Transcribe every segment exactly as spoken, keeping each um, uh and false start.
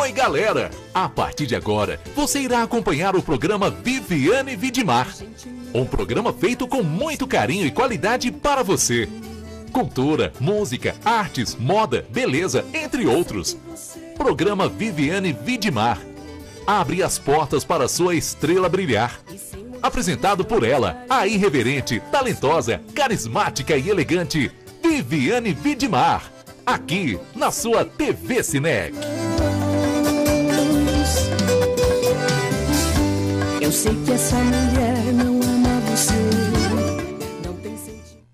Oi, galera! A partir de agora, você irá acompanhar o programa Viviane Vidimar. Um programa feito com muito carinho e qualidade para você. Cultura, música, artes, moda, beleza, entre outros. Programa Viviane Vidimar. Abre as portas para sua estrela brilhar. Apresentado por ela, a irreverente, talentosa, carismática e elegante Viviane Vidimar. Aqui na sua T V Cinec. Eu sei que essa mulher não ama você. Não tem sentido.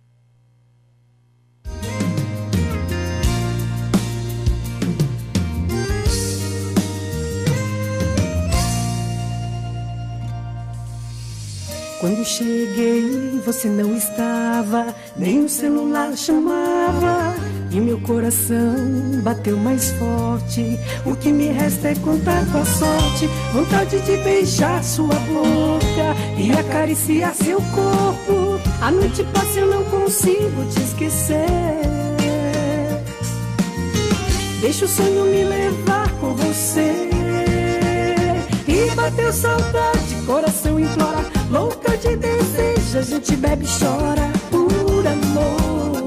Quando cheguei, você não estava, nem o celular chamava. E meu coração bateu mais forte. O que me resta é contar com a sorte. Vontade de beijar sua boca e acariciar seu corpo. A noite passa e eu não consigo te esquecer. Deixa o sonho me levar com você. E bateu saudade, coração implora. Louca de desejo, a gente bebe e chora. Por amor.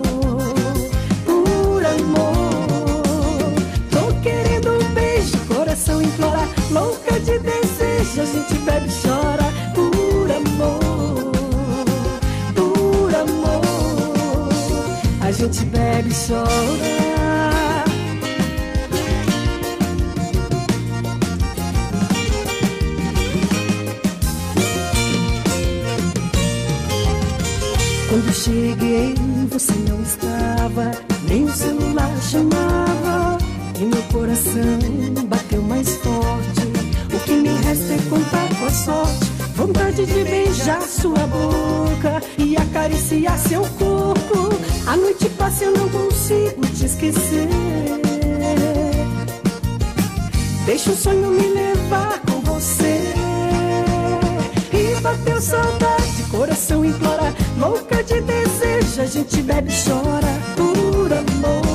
Coração implora, louca de desejo, a gente bebe e chora. Por amor, por amor, a gente bebe e chora. Quando cheguei, você não estava, nem o celular chamava. E meu coração bateu mais forte. O que me resta é contar com a sorte. Vontade de beijar sua boca e acariciar seu corpo. A noite passa e eu não consigo te esquecer. Deixa o sonho me levar com você. E bateu saudade, coração implora. Louca de desejo, a gente bebe e chora. Por amor,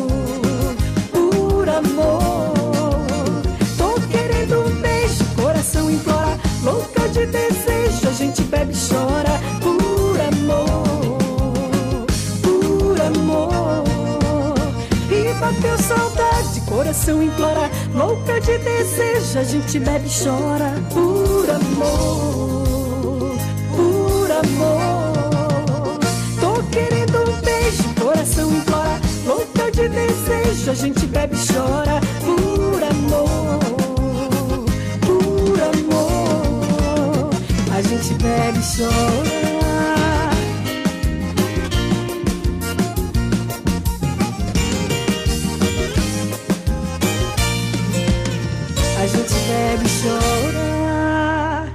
amor, tô querendo um beijo, coração implora. Louca de desejo, a gente bebe e chora. Por amor, por amor. E bateu saudade, coração implora. Louca de desejo, a gente bebe e chora. Por amor, por amor. Tô querendo um beijo, coração implora. Louca de desejo, a gente bebe e chora. Por amor, por amor, a gente bebe e chora. A gente bebe e chora.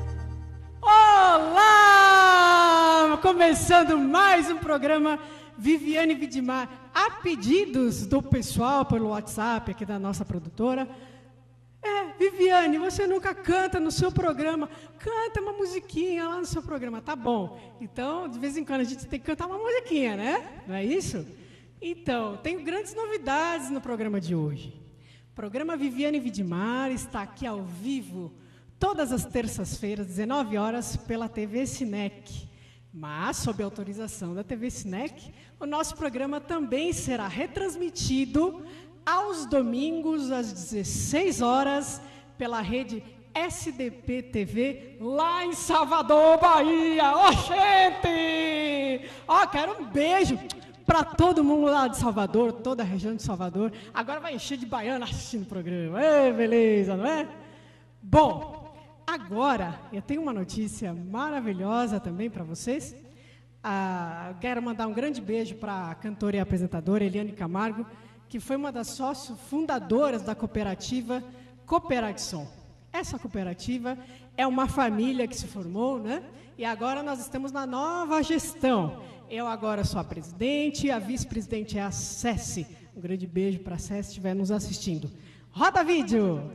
Olá! Começando mais um programa Viviane Vidimar, a pedidos do pessoal pelo WhatsApp aqui da nossa produtora. É, Viviane, você nunca canta no seu programa. Canta uma musiquinha lá no seu programa. Tá bom. Então, de vez em quando a gente tem que cantar uma musiquinha, né? Não é isso? Então, tenho grandes novidades no programa de hoje. O programa Viviane Vidimar está aqui ao vivo todas as terças-feiras, dezenove horas, pela T V Cinec. Mas, sob autorização da T V Cinec, o nosso programa também será retransmitido aos domingos, às dezesseis horas, pela rede S D P T V, lá em Salvador, Bahia. Ô, gente! Ó, quero um beijo para todo mundo lá de Salvador, toda a região de Salvador. Agora vai encher de baiano assistindo o programa. Ei, beleza, não é? Bom... Agora, eu tenho uma notícia maravilhosa também para vocês. Ah, quero mandar um grande beijo para a cantora e apresentadora Eliane Camargo, que foi uma das sócios fundadoras da cooperativa Cooperadson. Essa cooperativa é uma família que se formou, né? E agora nós estamos na nova gestão. Eu agora sou a presidente, a vice-presidente é a Cessi. Um grande beijo para a Cessi, se estiver nos assistindo. Roda vídeo!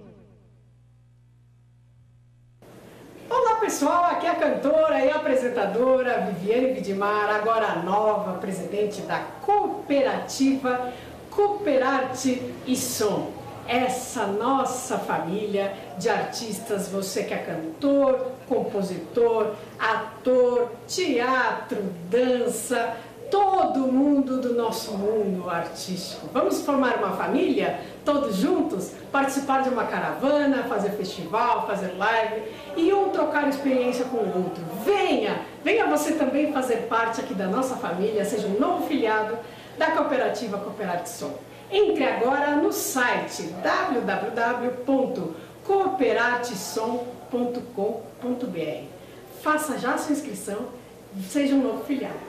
Olá pessoal, aqui é a cantora e apresentadora Viviane Vidimar, agora a nova presidente da cooperativa Cooperarte e Som. essa nossa família de artistas, você que é cantor, compositor, ator, teatro, dança, todo mundo do nosso mundo artístico. Vamos formar uma família, todos juntos, participar de uma caravana, fazer festival, fazer live e um trocar experiência com o outro. Venha, venha você também fazer parte aqui da nossa família, seja um novo filiado da cooperativa Cooperatisom. Entre agora no site w w w ponto cooperatisom ponto com ponto b r. Faça já a sua inscrição, seja um novo filiado.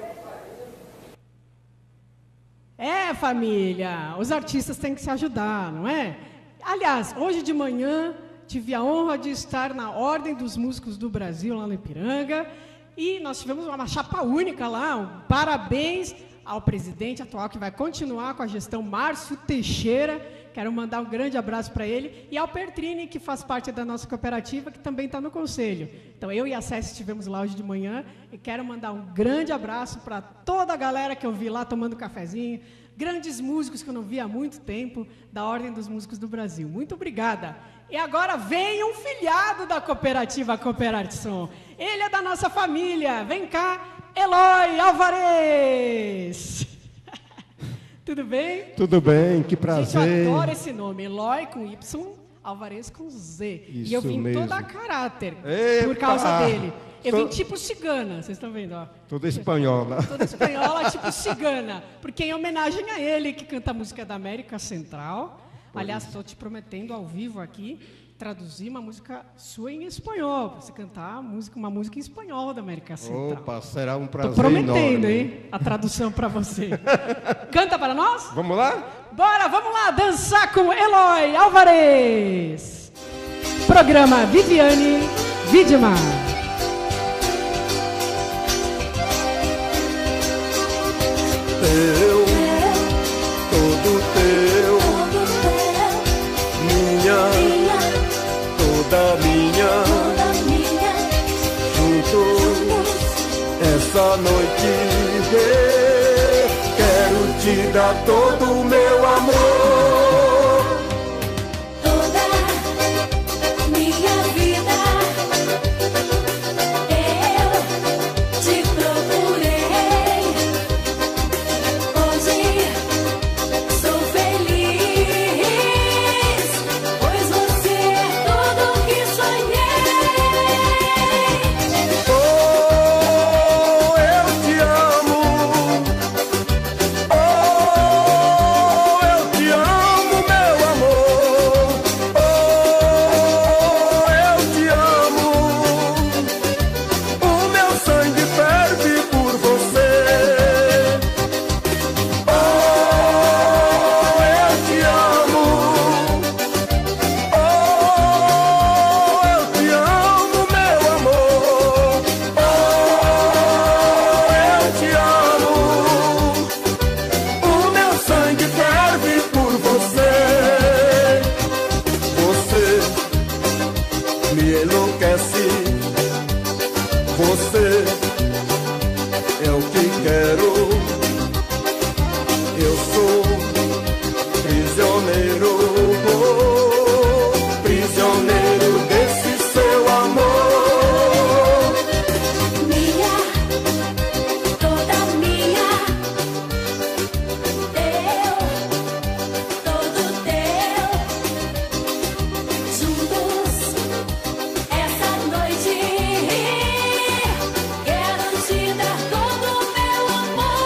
É, família, os artistas têm que se ajudar, não é? Aliás, hoje de manhã tive a honra de estar na Ordem dos Músicos do Brasil, lá no Ipiranga, e nós tivemos uma chapa única lá. Um parabéns ao presidente atual, que vai continuar com a gestão, Márcio Teixeira. Quero mandar um grande abraço para ele. E ao Pertrini, que faz parte da nossa cooperativa, que também está no conselho. Então, eu e a Cécia estivemos lá hoje de manhã. E quero mandar um grande abraço para toda a galera que eu vi lá tomando cafezinho. Grandes músicos que eu não vi há muito tempo, da Ordem dos Músicos do Brasil. Muito obrigada. E agora vem um filiado da cooperativa Cooperatisom. Ele é da nossa família. Vem cá, Eloy Alvarez. Tudo bem? Tudo bem, que prazer. Gente, eu adoro esse nome, Eloy com Y, Alvarez com Z. Isso e eu vim mesmo. toda a caráter Epa! por causa dele. Eu Tô- vim tipo cigana, vocês estão vendo? Ó. Toda espanhola. Toda espanhola, tipo cigana. Porque em homenagem a ele, que canta a música da América Central. Aliás, estou te prometendo ao vivo aqui, traduzir uma música sua em espanhol. Para você cantar a música, uma música em espanhol da América Central. Opa, será um prazer Estou prometendo, enorme. hein? A tradução para você. Canta para nós? Vamos lá? Bora, vamos lá, dançar com Eloy Alvarez. Programa Viviane Widmar. Teu, todo teu, minha, toda minha, juntos, essa noite quero te dar todo o meu amor. Toda minha vida eu te procurei. Hoje sou feliz, pois você é tudo o que sonhei. Oh, eu te amo. Oh, eu te amo, meu amor. Oh, eu te amo. O meu sangue ferve por você. Oh, eu te amo. Oh, eu te amo, meu amor. Oh, eu te amo. O meu sangue ferve por você. Você me enlouquece. Você é o que quero. Eu sou prisioneiro, oh, prisioneiro desse seu amor. Minha, toda minha, teu, todo teu, juntos, essa noite, quero te dar todo o meu amor.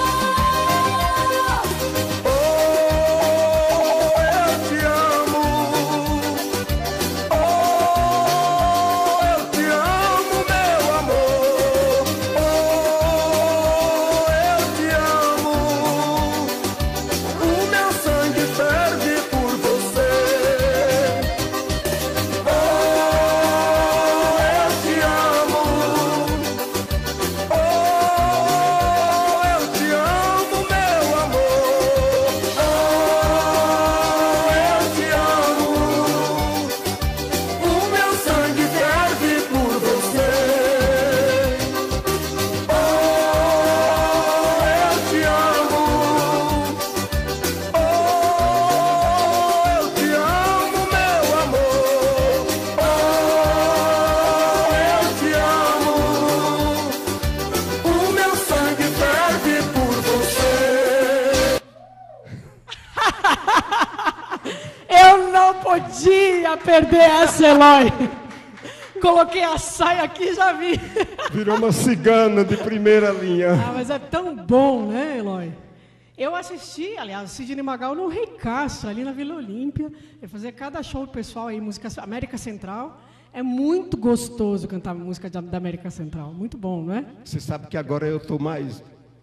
ia perder essa, Eloy. Coloquei a saia aqui e já vi. Virou uma cigana de primeira linha. Ah, mas é tão bom, né, Eloy? Eu assisti, aliás, o Sidney Magal no Rei Castro, ali na Vila Olímpia. Ele fazia cada show pessoal aí, música América Central. É muito gostoso cantar música da América Central. Muito bom, não é? Você sabe que agora eu estou mais,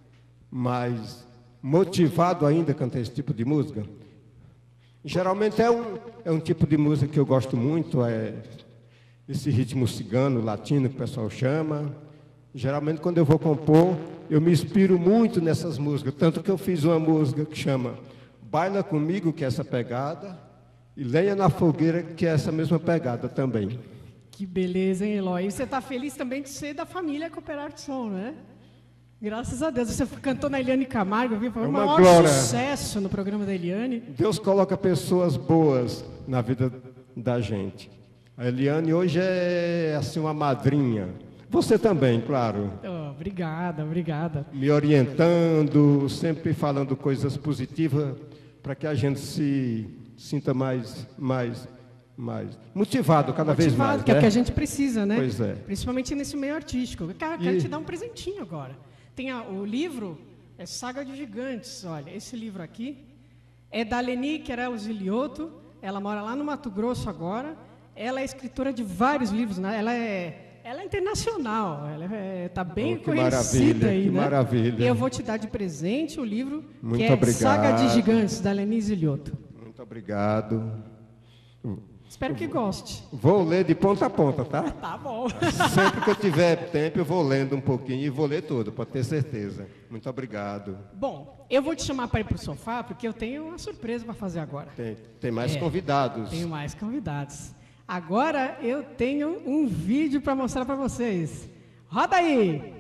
mais motivado ainda a cantar esse tipo de música? Geralmente é um, é um tipo de música que eu gosto muito, é esse ritmo cigano, latino, que o pessoal chama. Geralmente, quando eu vou compor, eu me inspiro muito nessas músicas. Tanto que eu fiz uma música que chama Baila Comigo, que é essa pegada, e Lenha na Fogueira, que é essa mesma pegada também. Que beleza, hein, Eloy? E você está feliz também de ser da família Cooperar de Som, né? Graças a Deus. Você cantou na Eliane Camargo, viu? Foi o maior glória. Sucesso no programa da Eliane. Deus coloca pessoas boas na vida da gente. A Eliane hoje é assim uma madrinha. Você também, claro. Oh, obrigada, obrigada. Me orientando, sempre falando coisas positivas para que a gente se sinta mais, mais, mais motivado cada motivado, vez mais. Que né? é o que a gente precisa, né? Pois é. Principalmente nesse meio artístico. Eu quero, e... quero te dar um presentinho agora. Tem a, o livro, é Saga de Gigantes. Olha, esse livro aqui é da Leni Querel Zilioto. Ela mora lá no Mato Grosso agora. Ela é escritora de vários livros, né? Ela é... Ela é internacional, ela está bem oh, conhecida aí, que né? Maravilha. E eu vou te dar de presente o livro Muito que é obrigado. Saga de Gigantes, da Lenise Lioto. Muito obrigado. Espero que goste. Vou ler de ponta a ponta, tá? Tá bom. Sempre que eu tiver tempo, eu vou lendo um pouquinho e vou ler tudo, pode ter certeza. Muito obrigado. Bom, eu vou te chamar para ir para o sofá, porque eu tenho uma surpresa para fazer agora. Tem, tem mais é, convidados. Tenho mais convidados. Agora eu tenho um vídeo para mostrar para vocês. Roda aí!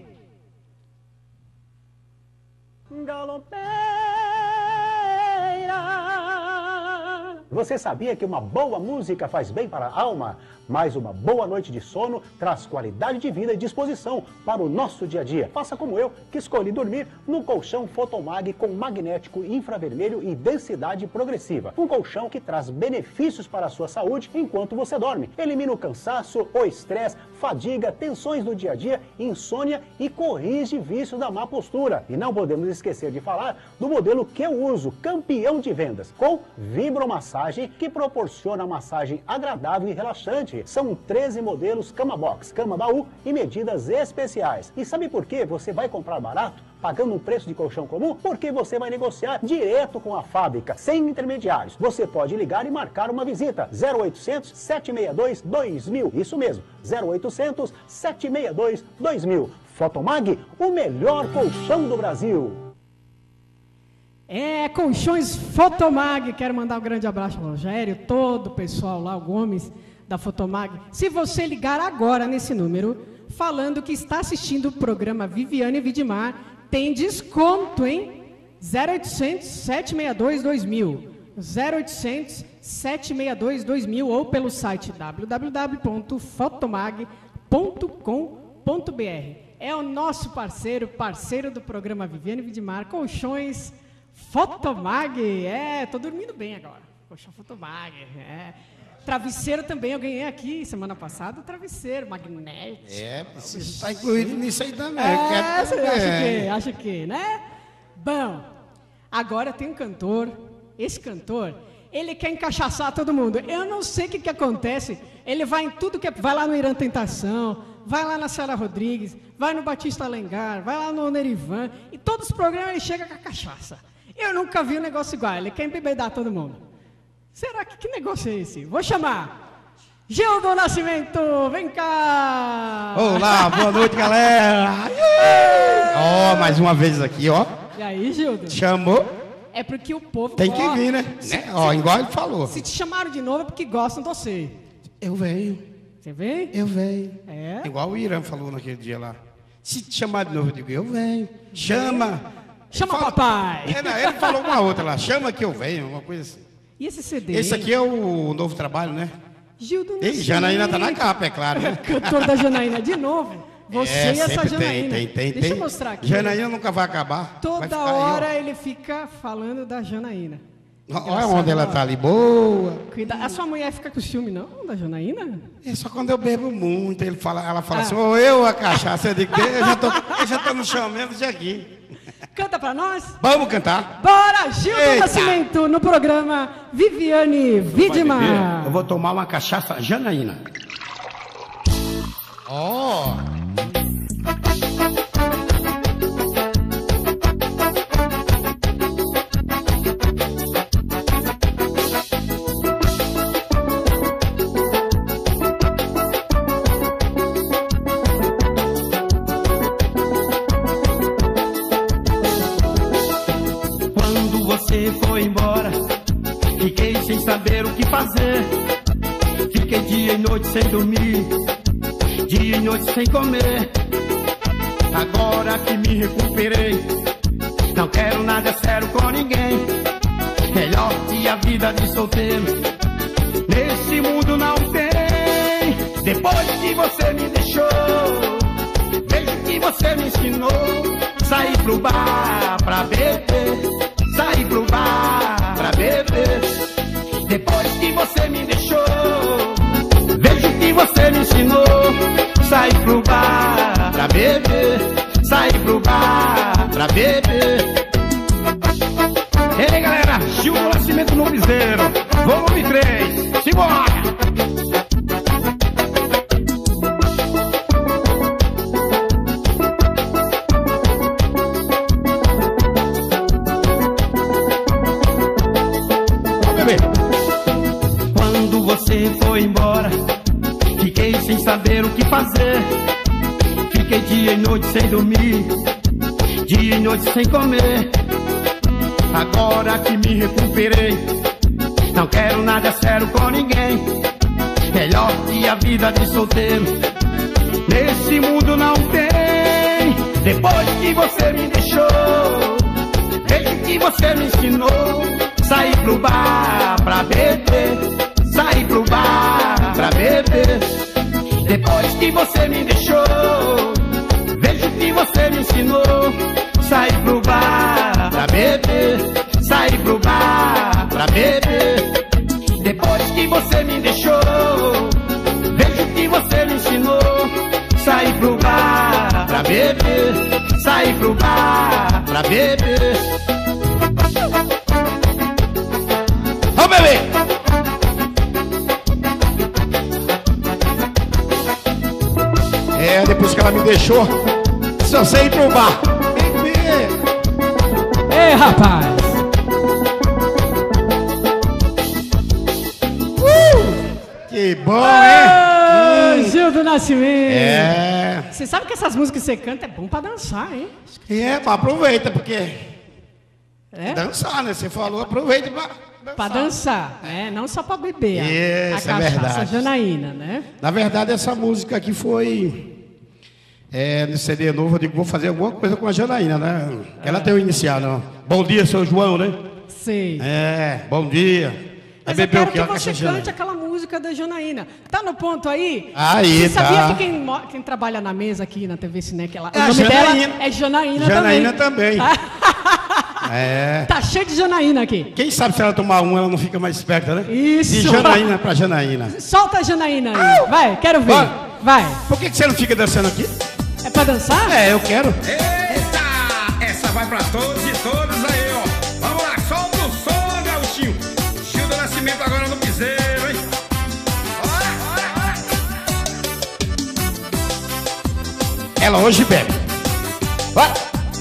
Galopeira. Você sabia que uma boa música faz bem para a alma? Mas uma boa noite de sono traz qualidade de vida e disposição para o nosso dia a dia. Faça como eu, que escolhi dormir no colchão Fotomag com magnético infravermelho e densidade progressiva. Um colchão que traz benefícios para a sua saúde enquanto você dorme. Elimina o cansaço, o estresse, fadiga, tensões do dia a dia, insônia e corrige vícios da má postura. E não podemos esquecer de falar do modelo que eu uso, campeão de vendas, com vibromassagem, que proporciona massagem agradável e relaxante. São treze modelos cama box, cama baú e medidas especiais. E sabe por que você vai comprar barato, pagando um preço de colchão comum? Porque você vai negociar direto com a fábrica, sem intermediários. Você pode ligar e marcar uma visita. zero oitocentos, sete seis dois, dois mil. Isso mesmo, zero oitocentos, sete seis dois, dois mil. Fotomag, o melhor colchão do Brasil. É, Colchões Fotomag. Quero mandar um grande abraço ao Rogério, todo o pessoal lá, o Gomes, da Fotomag. Se você ligar agora nesse número, falando que está assistindo o programa Viviane Vidimar, tem desconto, hein? zero oitocentos, sete seis dois, dois mil. zero oitocentos, sete seis dois, dois mil ou pelo site w w w ponto fotomag ponto com ponto b r. É o nosso parceiro, parceiro do programa Viviane Vidimar, Colchões Fotomag. É, tô dormindo bem agora. Colchão Fotomag, é. Travesseiro também, eu ganhei aqui semana passada, travesseiro, magnético. É, você está incluído nisso aí também. É, você acha que, acha que, né? Bom, agora tem um cantor, esse cantor, ele quer encaixaçar todo mundo. Eu não sei o que, que acontece, ele vai em tudo que é, vai lá no Irã Tentação, vai lá na Sara Rodrigues, vai no Batista Alencar, vai lá no Nerivan, e todos os programas ele chega com a cachaça. Eu nunca vi um negócio igual, ele quer embebedar todo mundo. Será que que negócio é esse? Vou chamar Gildo Nascimento, vem cá! Olá, boa noite, galera! Ó, oh, mais uma vez aqui, ó. E aí, Gildo? Chamou? É porque o povo tem gosta. que vir, né? Se, né? Ó, igual ele falou. Se te chamaram de novo é porque gostam de você. Eu venho. Você vem? Eu venho. É? Igual o Irã falou naquele dia lá. Se te chamar de novo, eu digo, eu venho. Chama. Chama fala... papai. É, não, ele falou uma outra lá, chama que eu venho, uma coisa assim. E esse C D? Esse aqui é o novo trabalho, né? Gildo Nascimento. E Janaína tá na capa, é claro, né? Cantor da Janaína, de novo. Você é, e essa Tem, Janaína. tem, tem. Deixa tem. eu mostrar aqui. Janaína nunca vai acabar. Toda vai hora aí, ele fica falando da Janaína. Olha onde ela tá ali, boa. Cuida. A sua mulher fica com ciúme, não, da Janaína? É só quando eu bebo muito, ele fala, ela fala Ah. assim, ô eu a cachaça, eu digo, eu já tô, eu já tô no chão mesmo, já aqui. Canta pra nós. Vamos cantar? Bora, Gil do Eita. Nascimento, no programa Viviane Widmar. Eu vou tomar uma cachaça Janaína. Ó. Quando você foi embora, fiquei sem saber o que fazer. Fiquei dia e noite sem dormir, dia e noite sem comer. Agora que me recuperei, não quero nada sério com ninguém. Melhor que a vida de solteiro, nesse mundo não tem. Depois que você me deixou, vejo que você me ensinou. Sair pro bar pra beber, sair pro bar pra beber. Depois que você me deixou, vejo que você me ensinou. Sair pro bar pra beber, sair pro bar pra beber. Ei galera, Gil do Nascimento no Piseiro, volume três, simbora! Quando você foi embora, fiquei sem saber o que fazer. Fiquei dia e noite sem dormir, dia e noite sem comer. Agora que me recuperei, não quero nada sério com ninguém. Melhor que a vida de solteiro, nesse mundo não tem. Depois que você me deixou, vejo que você me ensinou. Sair pro bar pra beber, sair pro bar pra beber. Depois que você me deixou, vejo que você me ensinou. Sair pro bar pra beber, sair pro bar pra beber. Depois que você me deixou, vejo que você me ensinou. Sair pro bar pra beber, sair pro bar pra beber. Ô bebê! É, depois que ela me deixou, só sei ir pro bar. Bebê! Ei, rapaz. Que bom, Ô, hein? Gil do Nascimento. É. Você sabe que essas músicas que você canta é bom pra dançar, hein? É, pá, aproveita, porque É? dançar, né? Você falou, aproveita pra dançar. Pra dançar, né? Não só pra beber. a- Isso, a é cachaça verdade. Janaína, né? Na verdade, essa música aqui foi... É, no C D novo, eu digo, vou fazer alguma coisa com a Janaína, né? Ela tem o inicial, não. Bom dia, seu João, né? Sei. É, bom dia. Mas Aí eu bebeu quero o que Ela você cachaça cante aquela música da Janaína. Tá no ponto aí? Aí, Você sabia tá. que quem, mo- quem trabalha na mesa aqui na T V Cinec, ela, É o a nome Janaína. dela é Janaína, Janaína também. também. É. Tá cheio de Janaína aqui. Quem sabe se ela tomar um, ela não fica mais esperta, né? Isso. De Janaína pra Janaína. Solta a Janaína aí. Vai, quero ver. Vai. Vai. Por que, que você não fica dançando aqui? É pra dançar? É, eu quero. Eita! Essa vai pra todos e todas aí, ó. Vamos lá, solta o som, Gauchinho. Gil do Nascimento agora no piseiro, hein? Bora, bora, bora. Ela hoje bebe. Vai.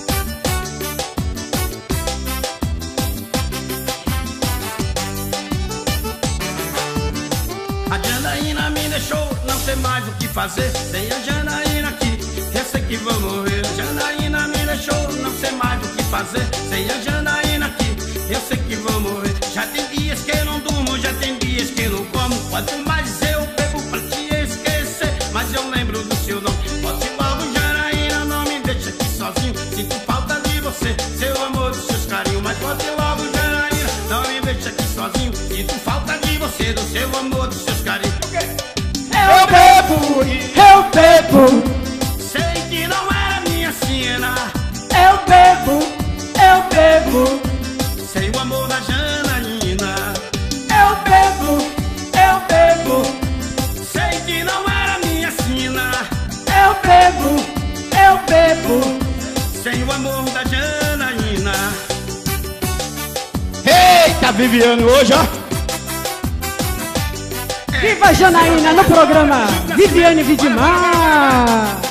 A Janaína me deixou, não sei mais o que fazer. Sem a Janaína aqui, eu sei que vou morrer. A Janaína me deixou, não sei mais o que fazer. Sem a Janaína aqui, eu sei que vou morrer. Já tem dias que eu não durmo, já tem dias que eu não como. Quanto mais eu bebo pra te esquecer, mas eu lembro do seu nome. Volte logo, Janaína, não me deixa aqui sozinho. Sinto falta de você, seu amor, dos seus carinhos. Mas volte logo, Janaína, não me deixa aqui sozinho. Sinto falta de você, do seu amor, dos seus carinhos. Eu bebo, eu bebo, Sei que não era minha sina. eu bebo, eu bebo. Sei o amor da Janaína. a Viviane hoje, ó. Viva Janaína no programa Viviane Vidmar.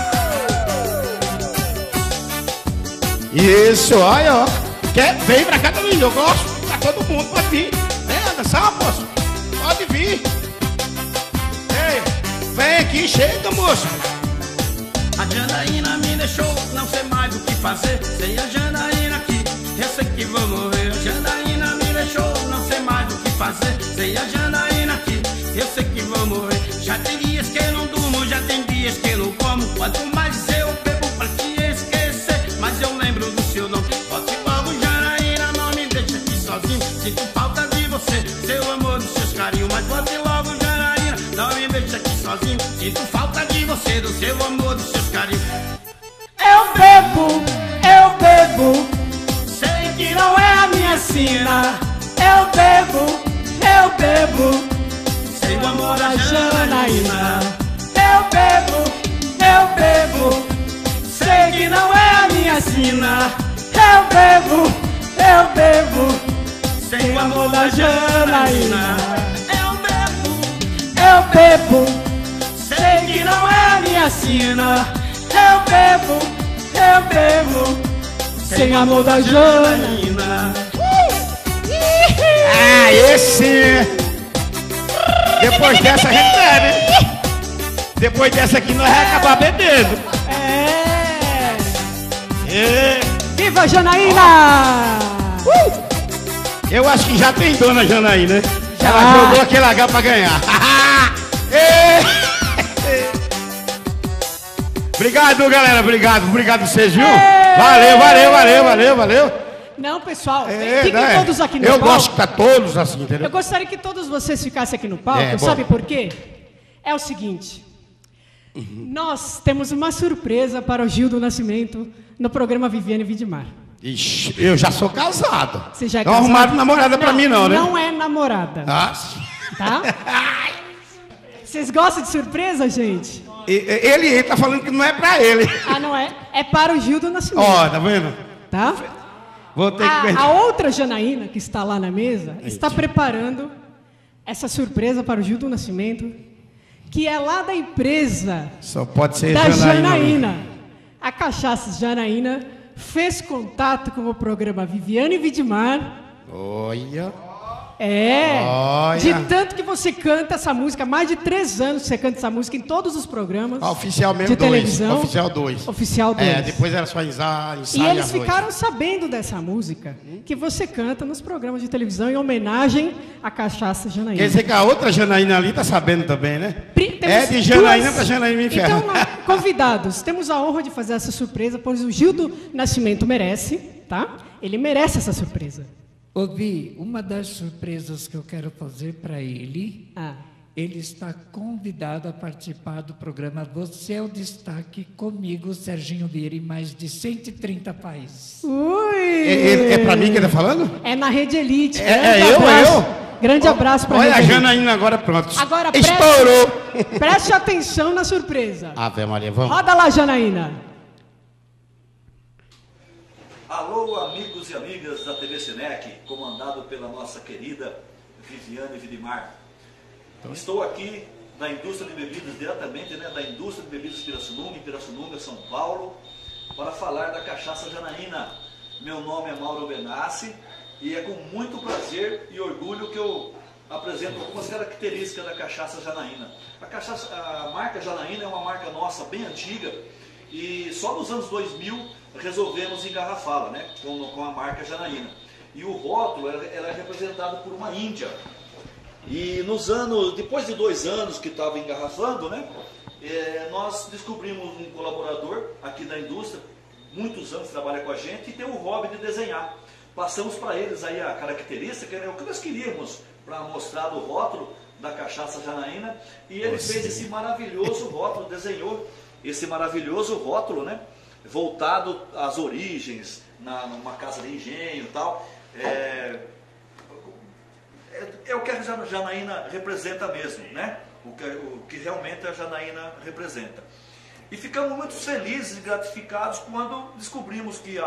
Isso, olha, ó. Quer, vem pra cá também, eu gosto. Pra todo mundo, pode vir. Vem, dançar, moço. Pode vir. Ei, vem aqui, chega, moço. A Janaína me deixou, não sei mais o que fazer. Sem a Janaína aqui, eu sei que vou morrer. A Janaína me deixou, não sei mais o que fazer. Sem a Janaína aqui, eu sei que vou morrer. Já tem dias que eu não durmo, já tem dias que eu não como. Quanto mais eu bebo pra te esquecer, mas eu lembro do seu nome. Volte logo, Janaína, não me deixa aqui sozinho. Sinto falta de você, seu amor, dos seus carinhos. Mas volte logo, Janaína, não me deixa aqui sozinho. Sinto falta de você, do seu amor, dos seus carinhos. Eu bebo, eu bebo, sei que não é a minha sina. Eu bebo, eu bebo, sem o amor da Janaína. Eu bebo, eu bebo, sei que não é a minha sina. Eu bebo, eu bebo, sem o amor da Janaína. Eu bebo, eu bebo, sei que não é a minha sina. Eu bebo, eu bebo, sem o amor da Janaína. Ah, esse. Depois dessa a gente bebe. Depois dessa aqui nós vamos acabar bebendo. É. É. Viva Janaína! Uh! Eu acho que já tem dona Janaína, né? Já. Ela jogou aquele H pra ganhar. É. Obrigado, galera. Obrigado. Obrigado vocês, viu? É. Valeu, valeu, valeu, valeu, valeu. Não, pessoal, É, fiquem né? todos aqui no Eu palco. gosto que tá todos assim, entendeu? Eu gostaria que todos vocês ficassem aqui no palco, É, bom. sabe por quê? É o seguinte, nós temos uma surpresa para o Gil do Nascimento no programa Viviane Vidmar. Ixi, eu já sou casado. Você já é não casado? arrumaram namorada pra mim não, né? Não é namorada, Ah, tá? Vocês gostam de surpresa, gente? e- e- ele, ele tá falando que não é pra ele. Ah, não é? É para o Gil do Nascimento, Ó, tá vendo? tá? Vou ter que... A, a outra Janaína, que está lá na mesa, está preparando essa surpresa para o Gil do Nascimento, que é lá da empresa Só pode ser da Janaína. Janaína. A Cachaças Janaína fez contato com o programa Viviane Vidmar. Olha. É, Olha. de tanto que você canta essa música, há mais de três anos que você canta essa música em todos os programas. Ah, oficial mesmo de dois. televisão. Oficial dois. Oficial dois. É, depois era só ensaio, ensaio E eles à noite. ficaram sabendo dessa música que você canta nos programas de televisão em homenagem à Cachaça Janaína. Quer dizer que a outra Janaína ali tá sabendo também, né? Pri- temos É de Janaína duas- pra Janaína Inferno. Então, lá, convidados, temos a honra de fazer essa surpresa, pois o Gil do Nascimento merece, tá? Ele merece essa surpresa. Ouvi, uma das surpresas que eu quero fazer para ele, Ah. ele está convidado a participar do programa Você é o Destaque comigo, Serginho Vieira, em mais de cento e trinta países. Ui! É, é, é pra mim que ele tá falando? É na Rede Elite. É, Grande é eu, abraço. é eu? Grande abraço para Olha a Rede Elite. Janaína agora, pronto. Agora, preste, Estourou. preste atenção na surpresa. Ave Maria, vamos. Roda lá, Janaína. Alô, amigos e amigas da T V Senec, comandado pela nossa querida Viviane Vidmar. Estou aqui da indústria de bebidas, diretamente né, da indústria de bebidas Pirassununga, em Pirassununga, São Paulo, para falar da Cachaça Janaína. Meu nome é Mauro Benassi e é com muito prazer e orgulho que eu apresento algumas características da Cachaça Janaína. A, cachaça, a marca Janaína é uma marca nossa bem antiga e só nos anos dois mil resolvemos engarrafá-la, né, com, com a marca Janaína. E o rótulo ela, ela é representado por uma índia. E nos anos, depois de dois anos que estava engarrafando, né, é, nós descobrimos um colaborador aqui da indústria, muitos anos trabalha com a gente, e tem o hobby de desenhar. Passamos para eles aí a característica, né, o que nós queríamos para mostrar do rótulo da Cachaça Janaína, e ele Nossa. fez esse maravilhoso rótulo, desenhou esse maravilhoso rótulo, né, voltado às origens, na, numa casa de engenho e tal. É, é, é o que a Janaína representa mesmo, né? O que, o que realmente a Janaína representa. E ficamos muito felizes e gratificados quando descobrimos que a,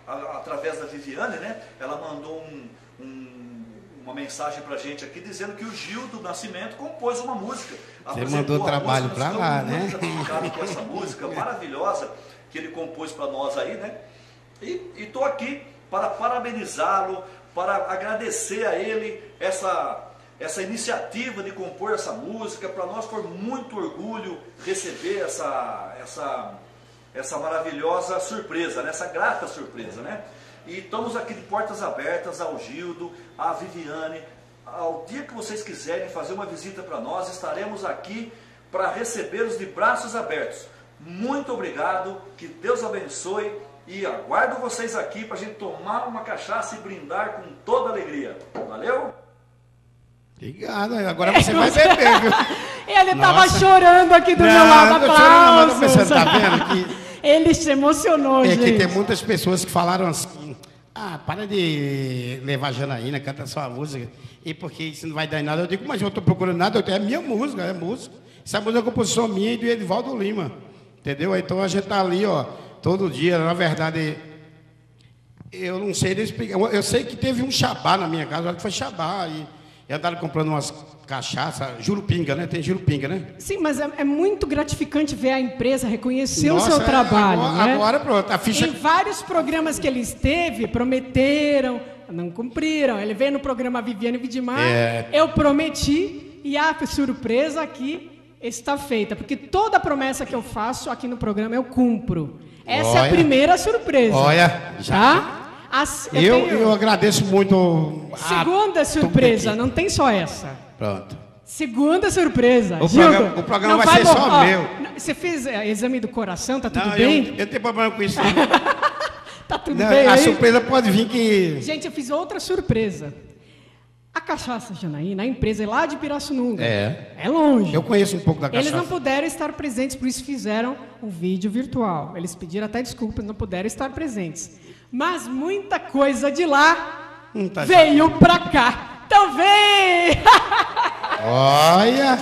a, através da Viviane, né? Ela mandou um, um, uma mensagem pra gente aqui dizendo que o Gildo Nascimento compôs uma música. Você mandou trabalho para lá, né? Muito com essa música maravilhosa que ele compôs para nós aí, né? E estou aqui para parabenizá-lo, para agradecer a ele essa, essa iniciativa de compor essa música. Para nós foi muito orgulho receber essa, essa, essa maravilhosa surpresa, né? Essa grata surpresa, né? E estamos aqui de portas abertas ao Gildo, à Viviane. Ao dia que vocês quiserem fazer uma visita para nós, estaremos aqui para recebê-los de braços abertos. Muito obrigado, que Deus abençoe e aguardo vocês aqui para a gente tomar uma cachaça e brindar com toda alegria. Valeu? Obrigado, agora você vai beber, viu? Ele estava chorando aqui do não, meu lado, aplausos. Não tô pensando, tá vendo? Que... Ele se emocionou, é gente. É que tem muitas pessoas que falaram assim, ah, para de levar a Janaína, canta sua música, e porque isso não vai dar em nada. Eu digo, mas eu estou procurando nada, é minha música, é música. Essa música é composição minha e do Edivaldo Lima, entendeu? Então a gente tá ali, ó, todo dia, na verdade, eu não sei explicar. Eu, eu sei que teve um Shabá na minha casa, acho que foi Shabá, e, e andaram comprando umas cachaças, Jurupinga, né? Tem Jurupinga, né? Sim, mas é, é muito gratificante ver a empresa reconhecer Nossa, o seu trabalho, agora, né? Agora, pronto, a ficha... Em vários programas que ele esteve, prometeram, não cumpriram. Ele veio no programa Viviane Vidimar, é... eu prometi, e a surpresa aqui está feita, porque toda promessa que eu faço aqui no programa eu cumpro. Essa olha, é a primeira surpresa. Olha, já... Tá? As, eu, eu, tenho... eu agradeço muito... Segunda a... surpresa, não tem só essa. Pronto. Segunda surpresa. O Gildo, programa, o programa vai ser bom. Só ó, meu. Você fez é, exame do coração, tá tudo não, bem? Eu, eu tenho problema com isso. Tá tudo não, bem A aí? surpresa pode vir que... Gente, eu fiz outra surpresa. A Cachaça Janaína, a empresa é lá de Pirassununga. É. É longe. Eu conheço um pouco da cachaça. Eles não puderam estar presentes, por isso fizeram um vídeo virtual. Eles pediram até desculpas, não puderam estar presentes. Mas muita coisa de lá hum, tá veio já. pra cá. Então vem! Olha!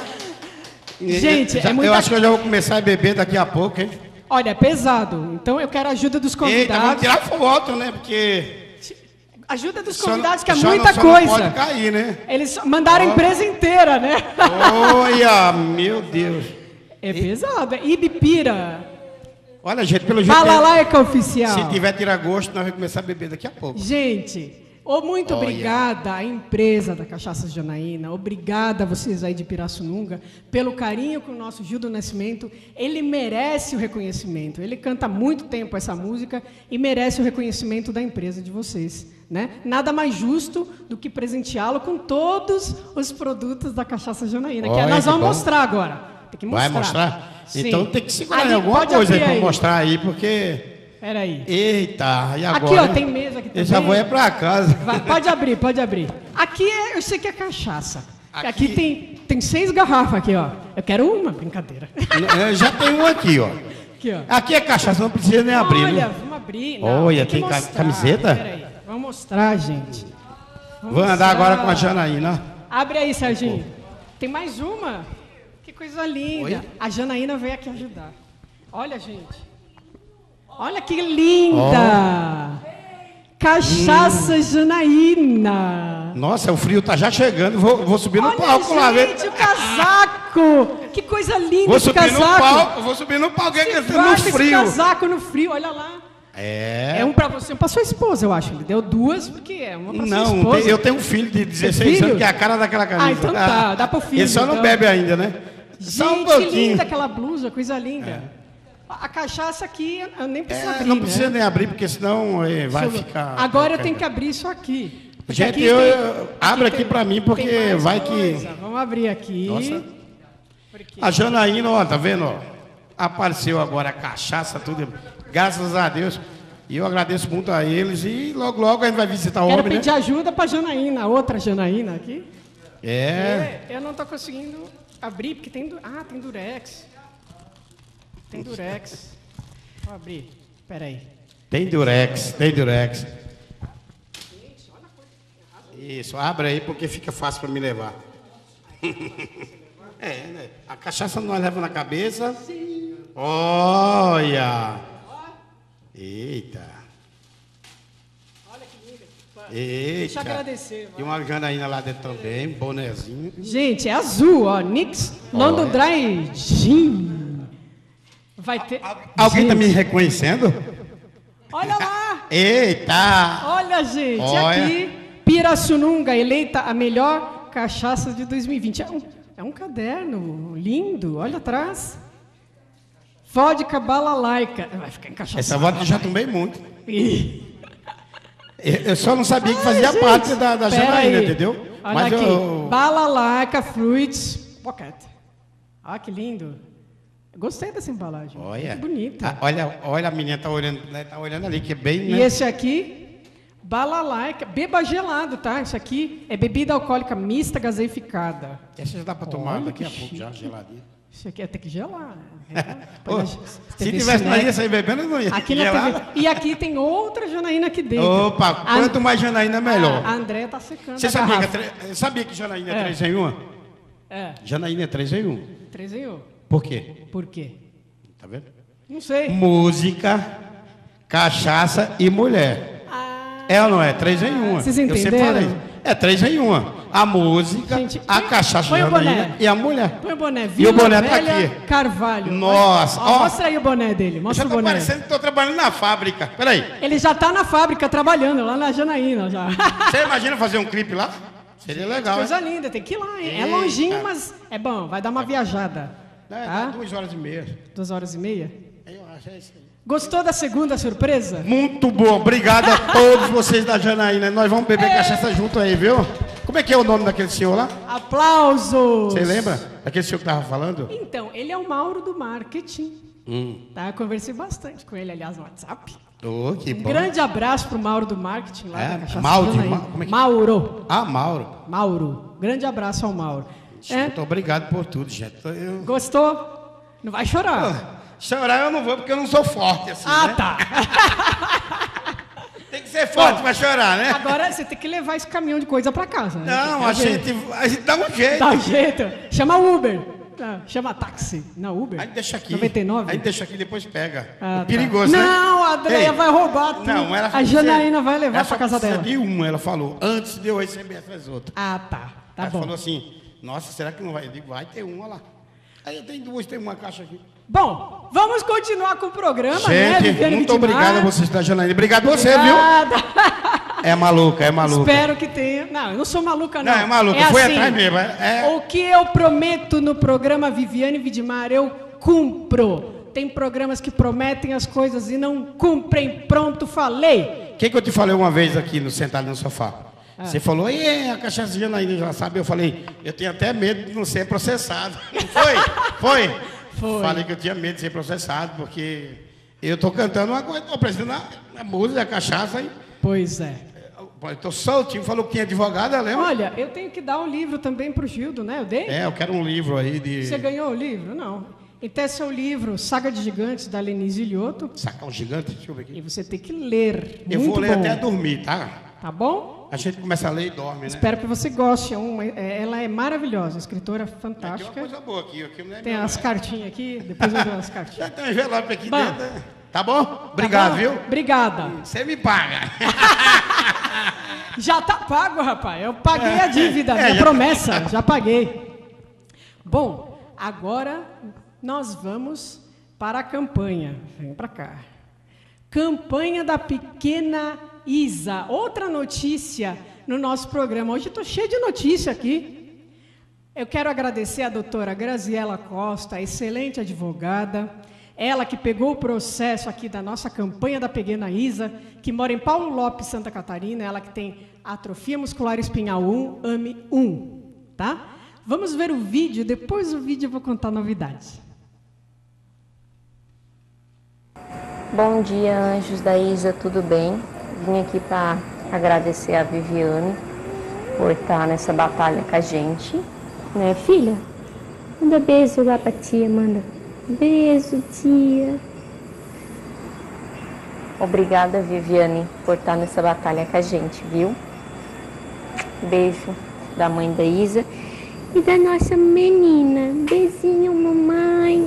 Gente, já, é muita... eu acho que eu já vou começar a beber daqui a pouco, hein? Olha, é pesado. Então eu quero a ajuda dos convidados. Eita, vamos tirar foto, né? Porque... Ajuda dos convidados, só, que é só muita não, coisa. Só não pode cair, né? Eles mandaram oh. a empresa inteira, né? Olha, meu Deus. É pesado. É Ibipira. Olha, gente, pelo jeito... Balalaica oficial. Se tiver tiragosto, nós vamos começar a beber daqui a pouco. Gente, oh, muito Olha. obrigada à empresa da Cachaça Janaína, obrigada a vocês aí de Pirassununga, pelo carinho com o nosso Gildo Nascimento. Ele merece o reconhecimento. Ele canta há muito tempo essa música e merece o reconhecimento da empresa de vocês. Né? Nada mais justo do que presenteá-lo com todos os produtos da Cachaça Janaína, que Olha, nós vamos bom. mostrar agora. Tem que mostrar. Vai mostrar? Sim. Então tem que segurar Ali, alguma coisa aí para aí. mostrar aí, porque... Peraí. Eita, e agora? Aqui, ó, tem mesa aqui também. Eu já vou é para casa. Vai, pode abrir, pode abrir. Aqui é, eu sei que é cachaça. Aqui, Aqui tem, tem seis garrafas aqui, ó. Eu quero uma, brincadeira. Eu já tem um aqui, ó. Aqui, ó. Aqui é cachaça, não precisa nem abrir. Olha, né? vamos abrir. Não, Olha, tem, tem que ca camiseta? Peraí, vamos mostrar, gente. Vamos Vou andar mostrar. agora com a Janaína. Abre aí, Serginho. Tem mais uma. Que coisa linda. Oi? A Janaína veio aqui ajudar. Olha, gente. Olha que linda. Oh. Cachaça hum. Janaína. Nossa, o frio tá já chegando. Vou, vou subir no Olha, palco gente, lá, ver. o casaco. Que coisa linda vou esse subir casaco. No palco, vou subir no palco, é no frio. Esse casaco no frio, olha lá. É. É um pra você, um pra sua esposa, eu acho. Ele deu duas, porque é uma pra não, sua esposa. Não, eu tenho um filho de dezesseis filho? anos que é a cara daquela camisa. Ah, então tá, dá pro filho. Ele só então. não bebe ainda, né? Gente, só um pouquinho. linda aquela blusa, coisa linda. É. A cachaça aqui, eu nem preciso é, abrir, Não precisa né? nem abrir, porque senão é, vai eu... ficar... Agora eu tenho que abrir isso aqui. Gente, aqui eu, tem, eu, abre aqui, aqui pra mim, porque vai coisa. que... Vamos abrir aqui. Nossa. A Janaína, ó, tá vendo? Ó, apareceu agora a cachaça, tudo. Graças a Deus. E eu agradeço muito a eles. E logo, logo a gente vai visitar o Quero homem, pedir né? ajuda pra Janaína, a outra Janaína aqui. É. Eu não tô conseguindo abrir, porque tem... Ah, tem durex. Tem durex. Vou abrir. Espera aí. Tem durex, tem durex. Isso, abre aí porque fica fácil para me levar. É, né? A cachaça nós leva na cabeça. Sim. Olha! Eita! Eita. Deixa eu agradecer. E uma Janaína lá dentro também, bonezinho. Gente, é azul, ó. Nix London Dry Gin. Vai ter. Alguém tá me reconhecendo? Olha lá! Eita! Olha, gente, Olha. aqui, Pirassununga, eleita a melhor cachaça de dois mil e vinte. É um, é um caderno lindo, olha atrás. Vodka Balalaica. Vai ficar encaixado. Essa vodka eu já tomei muito. Ih. Eu só não sabia que fazia Ai, parte gente, da, da pera Janaína, aí. entendeu? Olha Mas aqui, eu... Balalaica Fruits Pocket. Olha que lindo. Gostei dessa embalagem. Olha, Muito bonita. Ah, olha, olha, a menina tá olhando, né, tá olhando ali, que é bem... E né? esse aqui, Balalaica, beba gelado, tá? Isso aqui é bebida alcoólica mista gaseificada. Essa já dá para tomar Olha daqui que a pouco, já, chique. geladinha. Isso aqui é ter que gelar. Ô, se tivesse na ilha sair bebendo, eu não ia aqui na gelar. T V. E aqui tem outra Janaína aqui dentro. Opa, quanto mais Janaína, melhor. A Andréia tá secando Você a sabia que, garrafa. é tre- sabia que Janaína é É. três em uma? É, Janaína é três em um. três em um. Por quê? Por quê? Tá vendo? Não sei. Música, cachaça e mulher. É ou não é? Três em uma. Vocês Eu sempre entenderam? falei. É três em uma. A música, Gente, a põe- cachaça põe o Janaína boné. e a mulher. Põe o boné. E Vila o boné tá Velha aqui. Carvalho. Nossa, Ó, ó. mostra aí o boné dele. Eu Mostra já o tô boné. parecendo que estou trabalhando na fábrica. Peraí. Ele já tá na fábrica trabalhando, lá na Janaína já. Você imagina fazer um clipe lá? Seria legal, Coisa hein? linda, tem que ir lá, hein? É Eita. longinho, mas é bom, vai dar uma viajada. É, Tá? dá duas horas e meia. Duas horas e meia. Eu acho é isso aí. Gostou da segunda surpresa? Muito bom. Obrigado a todos vocês da Janaína. Nós vamos beber cachaça junto aí, viu? Como é que é o nome daquele senhor lá? Aplausos! Você lembra? Daquele senhor que estava falando? Então, ele é o Mauro do marketing. Hum. Tá? Eu conversei bastante com ele, aliás, no WhatsApp. Oh, que Um bom. grande abraço pro Mauro do marketing lá É, da Cachaça Mauro de Janaína. Ma- como é que- Mauro. Ah, Mauro. Mauro. Grande abraço ao Mauro. É, Muito obrigado por tudo, gente. Eu... gostou? Não vai chorar. Chorar eu não vou porque eu não sou forte assim, Ah, né? tá. Tem que ser forte pra chorar, né? Agora você tem que levar esse caminhão de coisa pra casa. Né? Não, Tem a que ver. gente, a gente dá um jeito. Dá um jeito. Chama Uber. Não, chama táxi. Não, Uber. Aí deixa aqui. noventa e nove? Aí deixa aqui e depois pega. Ah, é perigoso, tá. né? Não, a Andréia Ei, vai roubar tudo. Não, ela A Janaína vai levar ela pra só casa precisa dela. de uma, ela falou, antes de eu receber essas outras. Ah, tá. Tá ela bom. falou assim, nossa, será que não vai? Eu digo, vai ter uma lá. Aí eu tenho duas, tem uma caixa aqui. Bom, vamos continuar com o programa, né? Gente, Viviane muito Vidmar? obrigado a vocês da Janaína. Obrigado a você, viu? Obrigada. É maluca, é maluca. Espero que tenha. Não, eu não sou maluca, não. Não, é maluca, É foi assim, atrás mesmo. É... O que eu prometo no programa Viviane Vidmar, eu cumpro. Tem programas que prometem as coisas e não cumprem. Pronto, falei. O que, que eu te falei uma vez aqui, no, sentado no sofá? Ah. Você falou, e a cachaça de Janaína já sabe? Eu falei, eu tenho até medo de não ser processado. Não foi? Foi? Foi. Falei que eu tinha medo de ser processado, porque eu estou cantando uma coisa, estou apresentando a, a música, a cachaça. E, Pois é. eu estou soltinho, falou que tinha advogada, lembra? Olha, eu tenho que dar um livro também para o Gildo, né? Eu dei? É, eu quero um livro aí de... Você ganhou o livro? Não. Então é seu livro, Saga de Gigantes, da Lenise Ilhoto. Sacão gigante? Deixa eu ver aqui. E você tem que ler. Eu Muito vou ler bom. até dormir, tá? Tá bom? A gente começa a ler e dorme, né? Espero que você goste. É uma- é- ela é maravilhosa, escritora Tem uma fantástica. coisa boa aqui, aqui não é Tem meu, as né? cartinhas aqui, depois eu dou as cartinhas. Já tem um envelope aqui Bom. dentro. né? Tá bom? Obrigado, Tá bom? viu? Obrigada. Você me paga. Já tá pago, rapaz. Eu paguei a dívida, É, minha já- promessa, já paguei. Bom, agora nós vamos para a campanha. Vem para cá. Campanha da Pequena Isa. Outra notícia no nosso programa. Hoje eu estou cheio de notícia aqui. Eu quero agradecer a doutora Graziela Costa, excelente advogada. Ela que pegou o processo aqui da nossa campanha da Pequena Isa, que mora em Paulo Lopes, Santa Catarina. Ela que tem atrofia muscular espinhal um, A M E um. Tá? Vamos ver o vídeo. Depois do vídeo eu vou contar novidades. Bom dia, anjos da Isa, tudo bem? Vim aqui para agradecer a Viviane por estar nessa batalha com a gente, né, filha? Manda beijo lá pra tia, manda. Beijo, tia. Obrigada, Viviane, por estar nessa batalha com a gente, viu? Beijo da mãe da Isa e da nossa menina. Beijinho, mamãe.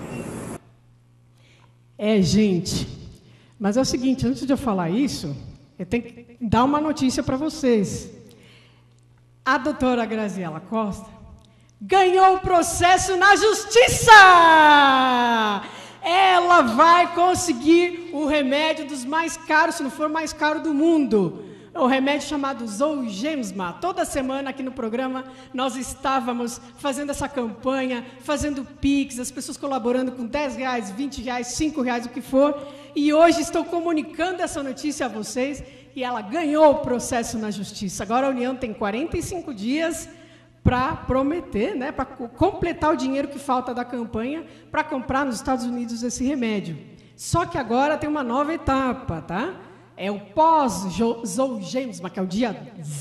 É, gente, mas é o seguinte, antes de eu falar isso, eu tenho que dar uma notícia para vocês. A doutora Graziela Costa ganhou o processo na justiça! Ela vai conseguir o remédio dos mais caros, se não for mais caro do mundo. O remédio chamado Zolgensma. Toda semana aqui no programa nós estávamos fazendo essa campanha, fazendo Pix, as pessoas colaborando com dez reais, vinte reais, cinco reais, o que for. E hoje estou comunicando essa notícia a vocês e ela ganhou o processo na justiça. Agora a União tem quarenta e cinco dias para prometer, né, para completar o dinheiro que falta da campanha para comprar nos Estados Unidos esse remédio. Só que agora tem uma nova etapa, tá? É o pós-Zolgensma, que é o dia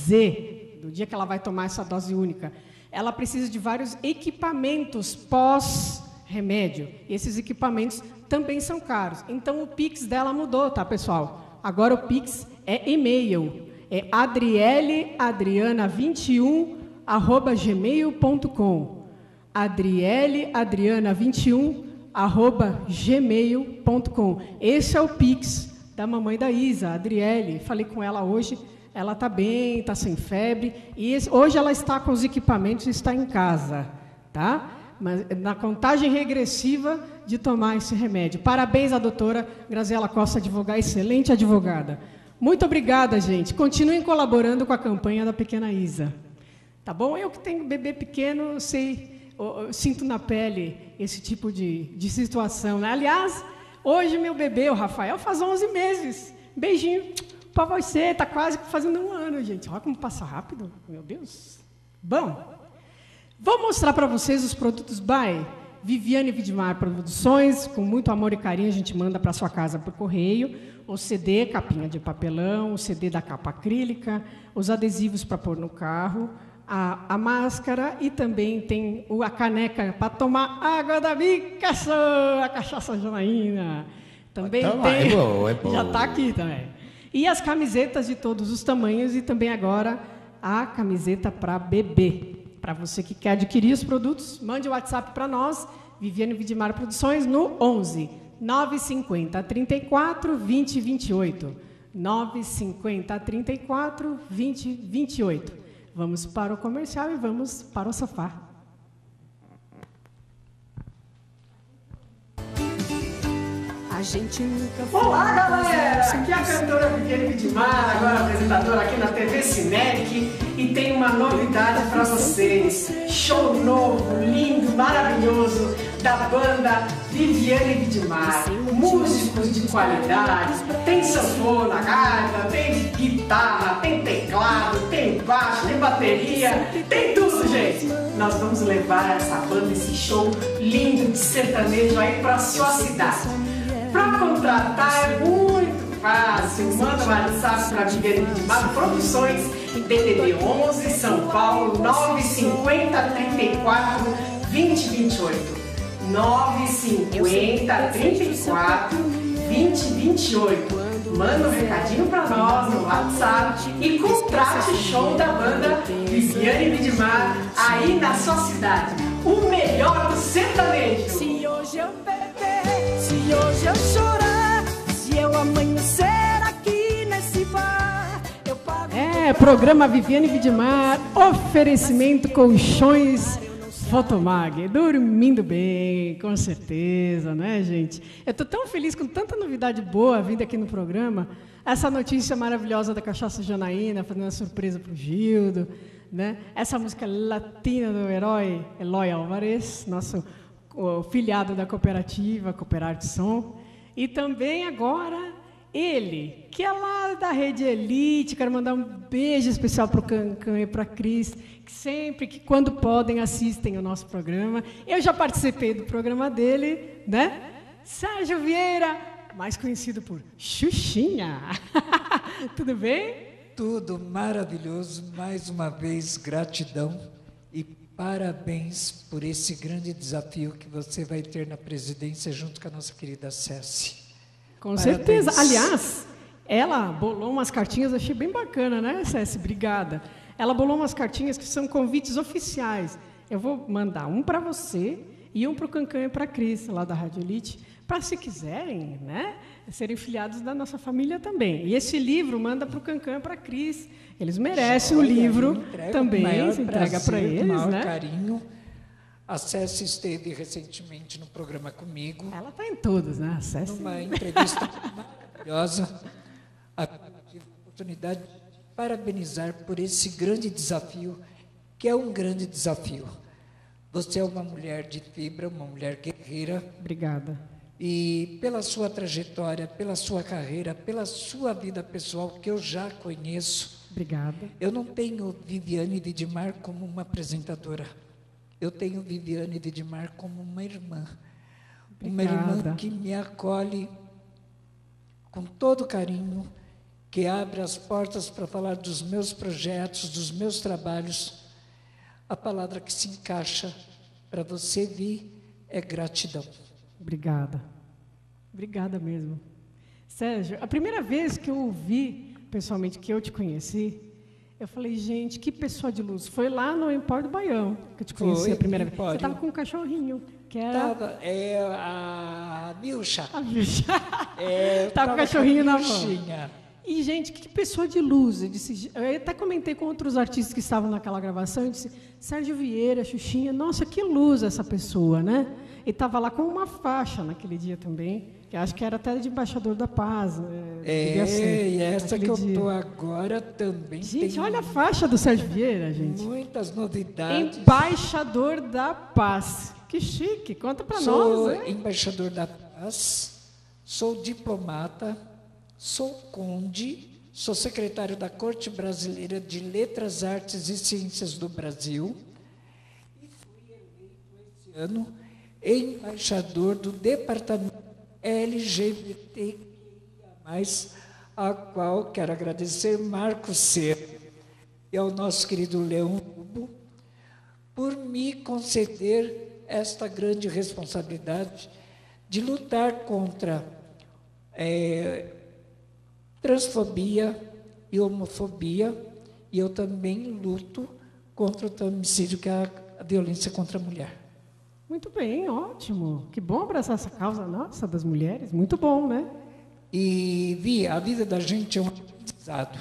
Z, do dia que ela vai tomar essa dose única. Ela precisa de vários equipamentos pós-remédio. Esses equipamentos também são caros. Então, o Pix dela mudou, tá, pessoal? Agora o Pix é e-mail. É adriele adriana vinte e um arroba gmail ponto com. adriele adriana vinte e um arroba gmail ponto com. Esse é o Pix da mamãe da Isa, a Adriele. Falei com ela hoje, ela está bem, está sem febre, e esse, hoje ela está com os equipamentos e está em casa, tá? Mas na contagem regressiva de tomar esse remédio. Parabéns à doutora Graziela Costa, advogada, excelente advogada. Muito obrigada, gente. Continuem colaborando com a campanha da pequena Isa. Tá bom? Eu que tenho bebê pequeno, sei, eu, eu sinto na pele esse tipo de, de situação, né? Aliás, hoje, meu bebê, o Rafael, faz onze meses. Beijinho para você. Está quase fazendo um ano, gente. Olha como passa rápido. Meu Deus. Bom, vou mostrar para vocês os produtos by Viviane Vidmar Produções. Com muito amor e carinho, a gente manda para sua casa por correio. O C D, capinha de papelão, o C D da capa acrílica, os adesivos para pôr no carro, a, a máscara e também tem a caneca para tomar água da bicação, a cachaça Janaína. Também então, tem. É bom, é bom. Já está aqui também. E as camisetas de todos os tamanhos e também agora a camiseta para bebê. Para você que quer adquirir os produtos, mande o WhatsApp para nós, Viviane Vidmar Produções, no onze nove cinco zero, trinta e quatro, vinte, vinte e oito. nove cinco zero, trinta e quatro, vinte, vinte e oito. Vamos para o comercial e vamos para o sofá. A gente nunca foi. Olá, galera! Aqui é a cantora Viviane Vidmar, agora apresentadora aqui na T V Cinec, e tem uma novidade para vocês. Show novo, lindo, maravilhoso, da banda Viviane Vidmar. Músicos de qualidade, tem sanfona, gaita, tem guitarra, tem teclado, tem baixo, tem bateria, tem tudo, gente! Nós vamos levar essa banda, esse show lindo de sertanejo aí para sua cidade. Para contratar é muito fácil. Manda um WhatsApp para Viviane Vidmar Produções, D D D onze, São Paulo, nove cinco zero, trinta e quatro, vinte, vinte e oito. nove cinco zero, trinta e quatro, vinte, vinte e oito. Manda um recadinho para nós no WhatsApp e contrate show da banda Viviane Vidmar aí na sua cidade. O melhor do sertanejo. Se hoje eu beber, se hoje eu chorar, se eu amanhecer aqui nesse bar, eu pago. É, programa Viviane Vidmar, oferecimento colchões Fotomag, dormindo bem, com certeza, né, gente? Eu estou tão feliz com tanta novidade boa vindo aqui no programa. Essa notícia maravilhosa da cachaça Janaína, fazendo uma surpresa para o Gildo, né? Essa música latina do herói Eloy Álvares, nosso o filiado da cooperativa Cooperarte Som. E também agora ele, que é lá da Rede Elite. Quero mandar um beijo especial para o Cancan e para a Cris, que sempre, que quando podem, assistem o nosso programa. Eu já participei do programa dele, né? Sérgio Vieira, mais conhecido por Xuxinha. Tudo bem? Tudo maravilhoso. Mais uma vez, gratidão e parabéns por esse grande desafio que você vai ter na presidência junto com a nossa querida Céci. Com Parabéns. certeza. Aliás, ela bolou umas cartinhas, achei bem bacana, né, Céci? Obrigada. Ela bolou umas cartinhas que são convites oficiais. Eu vou mandar um para você e um para o Cancan e para a Cris, lá da Rádio Elite, para, se quiserem, né, serem filiados da nossa família também. E esse livro manda para o Cancan e para a Cris. Eles merecem o livro também, se entrega para eles, com maior né? carinho. A Cécia esteve recentemente no programa comigo. Ela está em todos, né? A Cécia. Numa entrevista maravilhosa. A oportunidade de parabenizar por esse grande desafio, que é um grande desafio. Você é uma mulher de fibra, uma mulher guerreira. Obrigada. E pela sua trajetória, pela sua carreira, pela sua vida pessoal, que eu já conheço. Obrigada. Eu não tenho Viviane Vidimar como uma apresentadora. Eu tenho Viviane Vidimar como uma irmã. Obrigada. Uma irmã que me acolhe com todo carinho, que abre as portas para falar dos meus projetos, dos meus trabalhos. A palavra que se encaixa para você vir é gratidão. Obrigada. Obrigada mesmo. Sérgio, a primeira vez que eu ouvi, pessoalmente, que eu te conheci, eu falei, gente, que pessoa de luz. Foi lá no Empório do Baião que eu te conheci Foi, a primeira vez. Empório. Você estava com um cachorrinho, que era... Tava, é a Milcha. A Milcha. É, Estava com o cachorrinho na mão. Milchinha. E, gente, que pessoa de luz. Eu, disse, eu até comentei com outros artistas que estavam naquela gravação, eu disse, Sérgio Vieira, Xuxinha, nossa, que luz essa pessoa, né? Ele estava lá com uma faixa naquele dia também, que acho que era até de embaixador da paz. É, ser, e essa que eu estou agora também. Gente, tem olha a faixa do Sérgio Vieira, gente. Muitas novidades. Embaixador da paz. Que chique, conta para nós. Sou né? embaixador da paz, sou diplomata, sou conde, sou secretário da Corte Brasileira de Letras, Artes e Ciências do Brasil e fui eleito esse ano embaixador do Departamento L G B T Q I A mais, a qual quero agradecer Marco C. e ao nosso querido Leão Lobo por me conceder esta grande responsabilidade de lutar contra é, transfobia e homofobia, e eu também luto contra o homicídio, que é a violência contra a mulher. Muito bem, ótimo. Que bom abraçar essa causa nossa, das mulheres. Muito bom, né? E, Vi, a vida da gente é um aprendizado.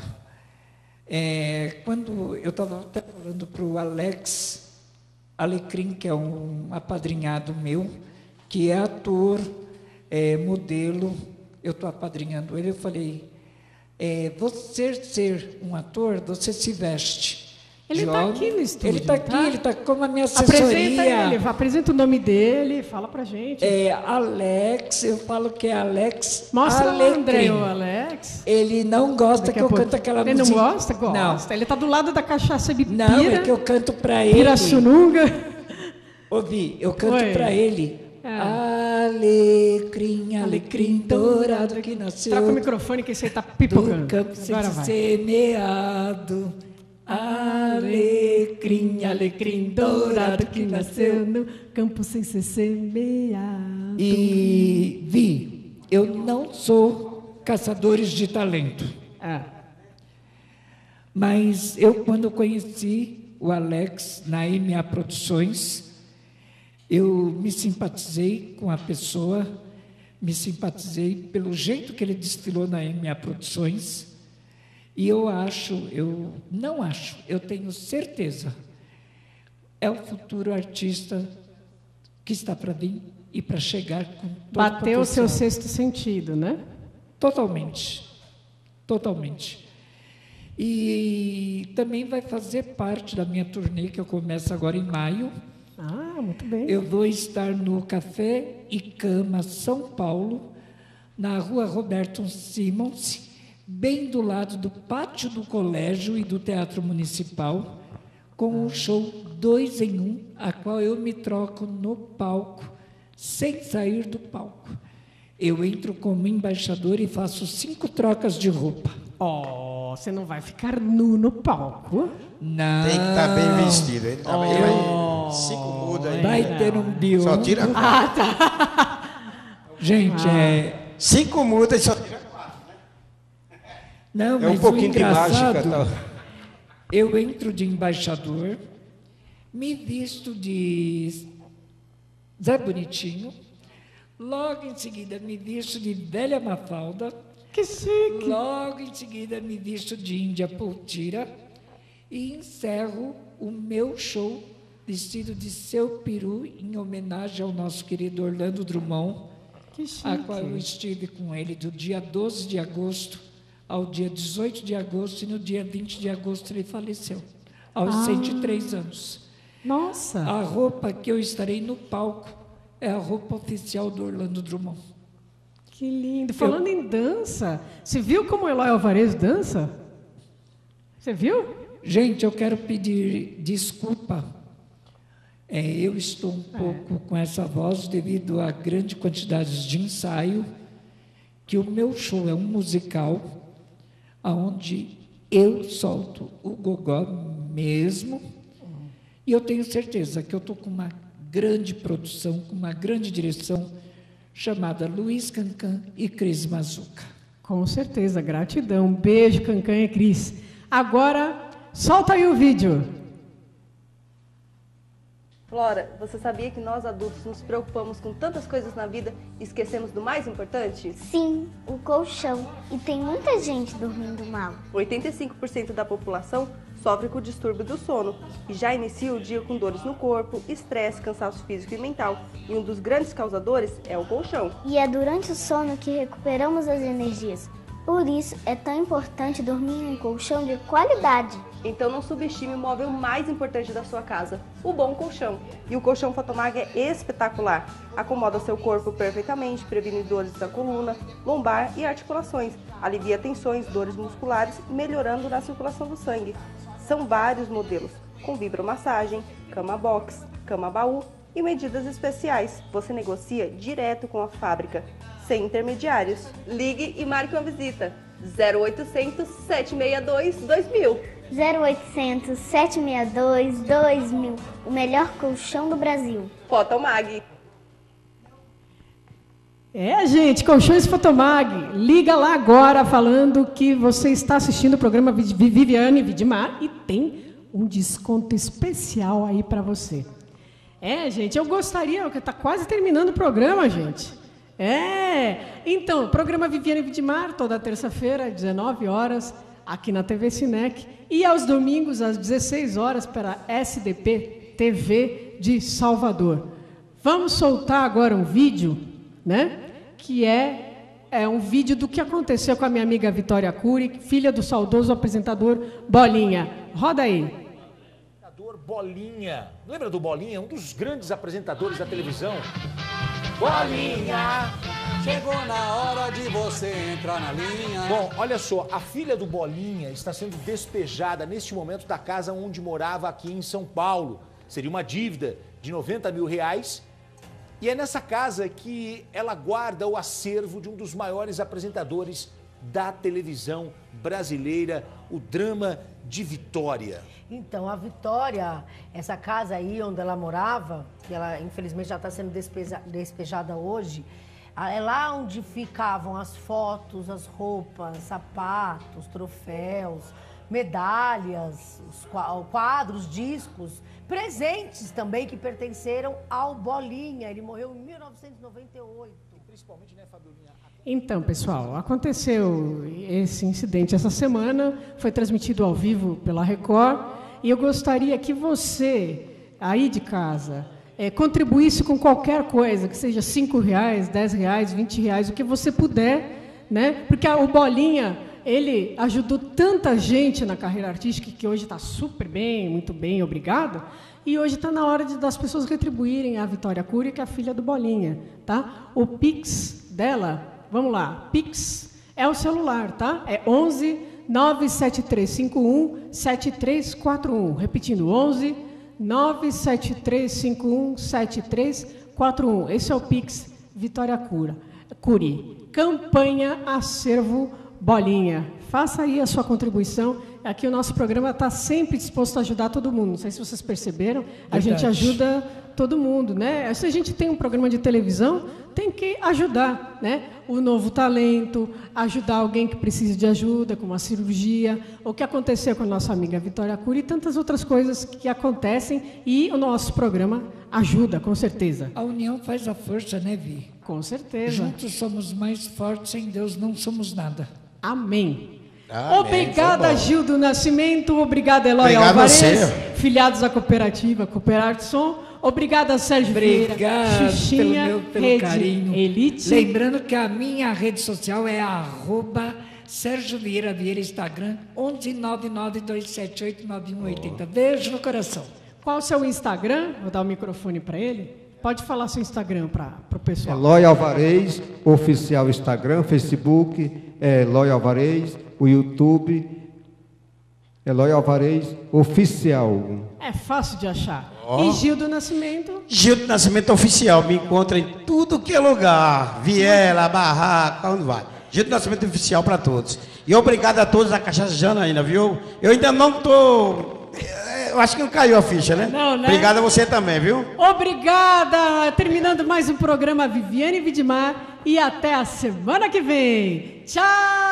É, quando eu estava até falando para o Alex Alecrim, que é um apadrinhado meu, que é ator, é, modelo, eu estou apadrinhando ele, eu falei, é, você ser um ator, você se veste. Ele está aqui no estúdio. Ele está aqui, tá? ele está como a minha assessoria. Apresenta ele, apresenta o nome dele, fala pra gente. É Alex, eu falo que é Alex Mostra Alecrim. o André, o Alex. Ele não gosta Daqui que eu pouco. cante aquela ele música. Ele não gosta? Gosta. Não. Ele está do lado da cachaça bipira. Não, é que eu canto para ele. Pirassununga. Ouvi, eu canto para ele. É. Alecrim, alecrim dourado que nasceu. Troca o microfone que você está pipocando. Do campo Agora vai. semeado. Alecrim, alecrim dourado que nasceu no campo sem ser semeado. E, Vi, eu não sou caçadores de talento. É. Mas eu, quando conheci o Alex na M A Produções, eu me simpatizei com a pessoa, me simpatizei pelo jeito que ele desfilou na M A Produções. E eu acho, eu não acho, eu tenho certeza, é o futuro artista que está para vir e para chegar com todo Bateu o seu potencial. sexto sentido, né? Totalmente, totalmente. E também vai fazer parte da minha turnê, que eu começo agora em maio. Ah, muito bem. Eu vou estar no Café e Cama São Paulo, na rua Roberto Simons, bem do lado do pátio do colégio e do Teatro Municipal, com um show dois em um, a qual eu me troco no palco, sem sair do palco. Eu entro como embaixador e faço cinco trocas de roupa. Oh, você não vai ficar nu no palco? Não. Tem que estar bem vestido. Ele tá Oh. bem, vai, cinco muda aí. Vai ter um biombo. Só tira quatro. Ah, tá. Gente, Ah. é... Cinco mudas e só tira quatro. Não, É um mas pouquinho o de mágica, engraçado, tá? eu entro de embaixador, me visto de Zé Bonitinho, Logo em seguida, me visto de velha Mafalda. Que chique! Logo em seguida, me visto de Índia Poutira. E encerro o meu show vestido de Seu Peru, em homenagem ao nosso querido Orlando Drummond, que chique. A qual eu estive com ele do dia doze de agosto ao dia dezoito de agosto, e no dia vinte de agosto ele faleceu, aos ah. cento e três anos. Nossa! A roupa que eu estarei no palco é a roupa oficial do Orlando Drummond. Que lindo! Falando eu... em dança, você viu como o Eloy Alvarez dança? Você viu? Gente, eu quero pedir desculpa. É, eu estou um é. pouco com essa voz devido à grande quantidade de ensaio, que o meu show é um musical, onde eu solto o gogó mesmo, e eu tenho certeza que eu estou com uma grande produção, com uma grande direção, chamada Luiz Cancan e Cris Mazuca. Com certeza, gratidão. Beijo, Cancan e Cris. Agora, solta aí o vídeo. Flora, você sabia que nós adultos nos preocupamos com tantas coisas na vida e esquecemos do mais importante? Sim, o colchão. E tem muita gente dormindo mal. oitenta e cinco por cento da população sofre com o distúrbio do sono e já inicia o dia com dores no corpo, estresse, cansaço físico e mental. E um dos grandes causadores é o colchão. E é durante o sono que recuperamos as energias. Por isso, é tão importante dormir em um colchão de qualidade. Então não subestime o móvel mais importante da sua casa, o bom colchão. E o colchão Fotomag é espetacular. Acomoda seu corpo perfeitamente, previne dores da coluna, lombar e articulações. Alivia tensões, dores musculares, melhorando na circulação do sangue. São vários modelos, com vibromassagem, cama box, cama baú e medidas especiais. Você negocia direto com a fábrica, sem intermediários. Ligue e marque uma visita. zero oitocentos, sete seis dois, dois mil. zero oitocentos, sete seis dois, dois mil. O melhor colchão do Brasil. Fotomag. É, gente, Colchões Fotomag. Liga lá agora falando que você está assistindo o programa Viviane Vidmar e tem um desconto especial aí para você. É, gente, eu gostaria, porque está quase terminando o programa, gente. É, então, o programa Viviane Vidmar, toda terça-feira, às dezenove horas, aqui na T V Cinec, e aos domingos, às dezesseis horas, pela S D P T V de Salvador. Vamos soltar agora um vídeo, né, que é, é um vídeo do que aconteceu com a minha amiga Vitória Cury, filha do saudoso apresentador Bolinha. Roda aí. Bolinha. Lembra do Bolinha? Um dos grandes apresentadores da televisão. Bolinha, chegou na hora de você entrar na linha. Bom, olha só, a filha do Bolinha está sendo despejada neste momento da casa onde morava aqui em São Paulo. Seria uma dívida de noventa mil reais. E é nessa casa que ela guarda o acervo de um dos maiores apresentadores da televisão brasileira, o Drama de Vitória. Então, a Vitória, essa casa aí onde ela morava, que ela infelizmente já está sendo despeja, despejada hoje, é lá onde ficavam as fotos, as roupas, sapatos, troféus, medalhas, os quadros, discos, presentes também que pertenceram ao Bolinha. Ele morreu em mil novecentos e noventa e oito. E principalmente, né, Fabiolinha? Então, pessoal, aconteceu esse incidente essa semana, foi transmitido ao vivo pela Record, e eu gostaria que você, aí de casa, é, contribuísse com qualquer coisa, que seja cinco reais, dez reais, vinte reais, o que você puder, né? Porque o Bolinha, ele ajudou tanta gente na carreira artística, que hoje está super bem, muito bem, obrigado, e hoje está na hora de, das pessoas retribuírem a Vitória Cury, que é a filha do Bolinha, tá? O Pix dela... Vamos lá, Pix é o celular, tá? É onze, nove sete três cinco um, sete três quatro um. Repetindo, onze, nove sete três cinco um, sete três quatro um. Esse é o Pix Vitória Cury. Campanha Acervo Bolinha. Faça aí a sua contribuição. Aqui o nosso programa está sempre disposto a ajudar todo mundo. Não sei se vocês perceberam, a Verdade. gente ajuda todo mundo, né? Se a gente tem um programa de televisão, tem que ajudar, né? O novo talento, ajudar alguém que precisa de ajuda, como a cirurgia, o que aconteceu com a nossa amiga Vitória Cury e tantas outras coisas que acontecem, e o nosso programa ajuda, com certeza. A união faz a força, né, Vi? Com certeza. Juntos somos mais fortes, sem Deus não somos nada. Amém. Amém. Obrigada, Gil do Nascimento. Obrigada, Eloy Obrigado Alvarez. você. Filiados à cooperativa Cooperarte Som. Obrigada, Sérgio Vieira. Obrigado Xuxinha, pelo, meu, pelo Rede carinho. Elite. Lembrando que a minha rede social é arroba Sérgio Vieira Vieira, Instagram, onze nove nove dois sete oito nove um oito zero. Beijo no coração. Qual o seu Instagram? Vou dar o microfone para ele. Pode falar seu Instagram para o pessoal. Eloy Alvarez, oficial Instagram, Facebook, é Eloy Alvarez, o YouTube, Eloy Alvarez, oficial. É fácil de achar. Oh. E Gil do Nascimento? Gil do Nascimento Oficial, me encontra em tudo que é lugar, Viela, Barraca, onde vai. Gil do Nascimento Oficial para todos. E obrigado a todos da Cachaça Janaína, viu? Eu ainda não tô... Eu acho que não caiu a ficha, né? Não, né? Obrigado a você também, viu? Obrigada! Terminando mais um programa Viviane Vidmar e até a semana que vem. Tchau!